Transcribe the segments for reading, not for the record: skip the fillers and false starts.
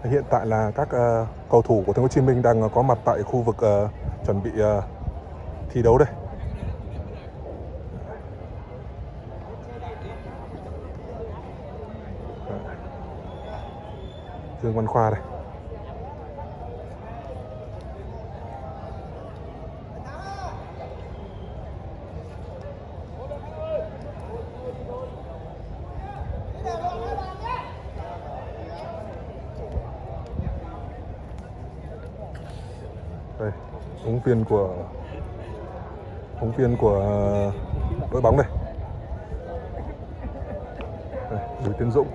Hiện tại là các cầu thủ của Thành phố Hồ Chí Minh đang có mặt tại khu vực chuẩn bị thi đấu đây. Dương Văn Khoa đây. Đây, huấn viên của đội bóng đây. Đây, Bùi Tiến Dũng.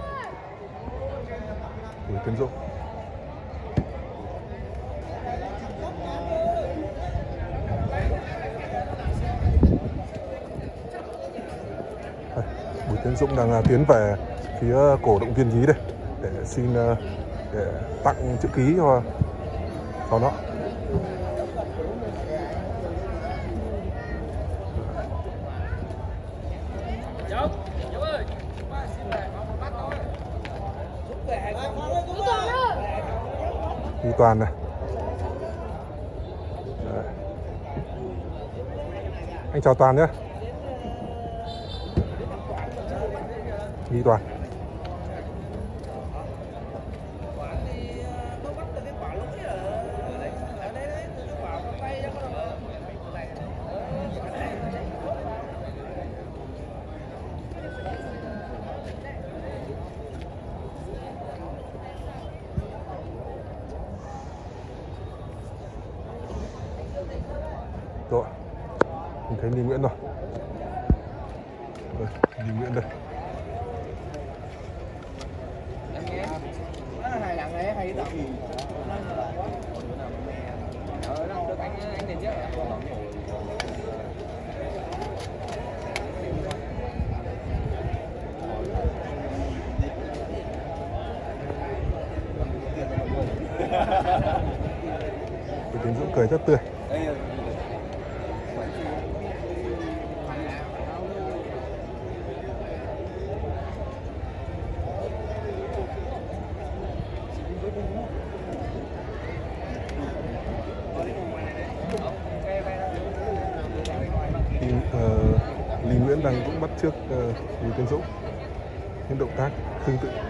Bùi Tiến Dũng đang tiến về phía cổ động viên nhí đây để xin để tặng chữ ký cho nó. Huy Toàn này. Đấy. Anh chào Toàn nhé. Huy Toàn. Rồi, mình thấy Lý Nguyễn rồi. Đây, Lý Nguyễn đây. Tiến Dũng cười rất tươi. Lý Nguyễn đang cũng bắt trước Bùi Tiến Dũng những động tác tương tự.